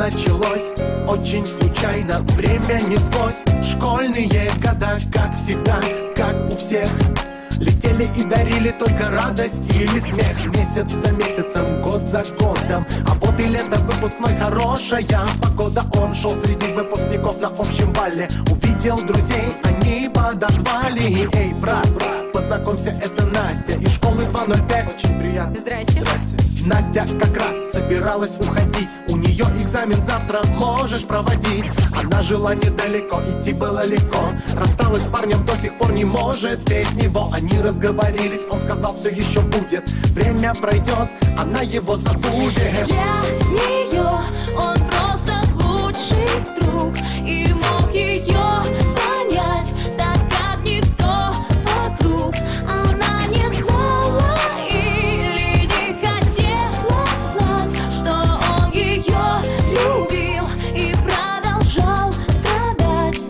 началось очень случайно, время неслось. Школьные года, как всегда, как у всех, летели и дарили только радость или смех. Месяц за месяцем, год за годом, а вот и лето, выпускной, хорошая погода. Он шел среди выпускников на общем бале, увидел друзей, они подозвали. Эй, брат, познакомься, это Настя из школы 205. Очень приятно. Здрасте. Настя как раз собиралась уходить, у нее экзамен завтра, можешь проводить. Она жила недалеко, идти было легко, рассталась с парнем, до сих пор не может без него. Они разговорились, он сказал, все еще будет, время пройдет, она его забудет. Для нее он просто лучший друг и мог ее понять, так как никто вокруг. Она не знала или не хотела знать, что он ее любил и продолжал страдать.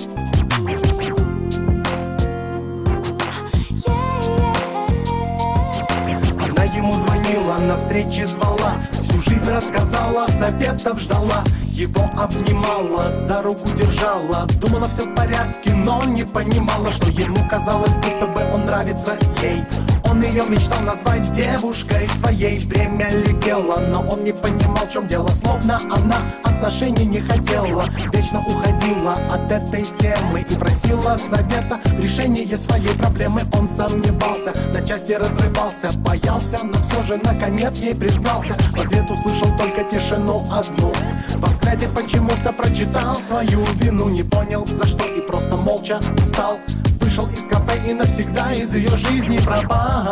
Она ему звонила, на встречи звала, всю жизнь рассказала, советов ждала. Его обнимала, за руку держала, думала, все в порядке, но не понимала, что ему казалось, будто бы он нравится ей. Он ее мечтал назвать девушкой своей. Время летело, но он не понимал, в чем дело, словно она отношений не хотела. Вечно уходила от этой темы и просила совета в решении своей проблемы. Он сомневался, на части разрывался, боялся, но все же наконец ей признался. В ответ услышал только тишину одну, во взгляде почему-то прочитал свою вину. Не понял за что и просто молча встал, вышел из кафе и навсегда из ее жизни пропал.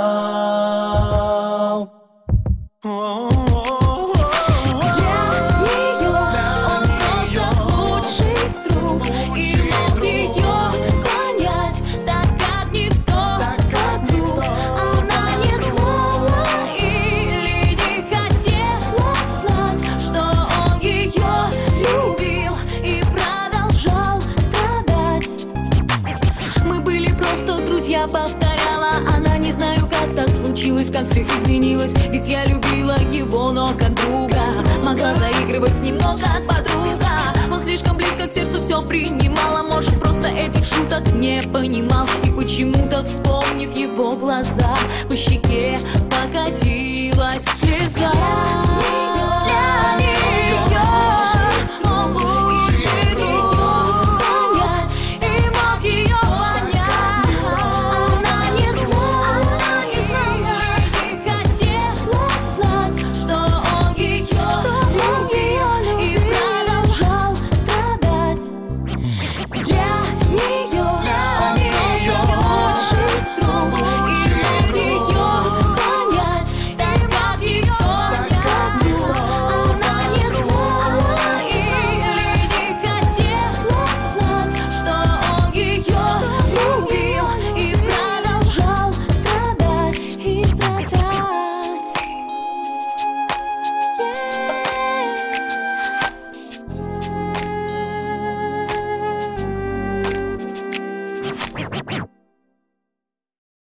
Я повторяла, она, не знаю, как так случилось, как все изменилось. Ведь я любила его, но как друга, могла заигрывать с ним, но как подруга. Он слишком близко к сердцу все принимала, может, просто этих шуток не понимал. И почему-то, вспомнив его глаза, по щеке покатилась слеза.